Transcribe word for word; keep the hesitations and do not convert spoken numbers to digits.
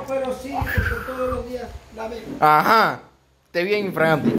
pero sí, porque todos los días la veo. Ajá. Te bien infragante.